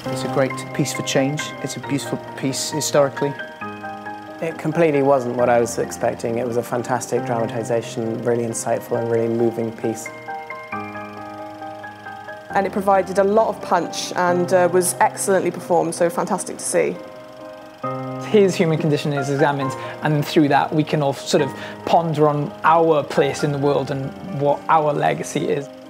It's a great piece for change. It's a beautiful piece historically. It completely wasn't what I was expecting. It was a fantastic dramatisation, really insightful and really moving piece. And it provided a lot of punch and was excellently performed, so fantastic to see. His human condition is examined, and through that we can all sort of ponder on our place in the world and what our legacy is.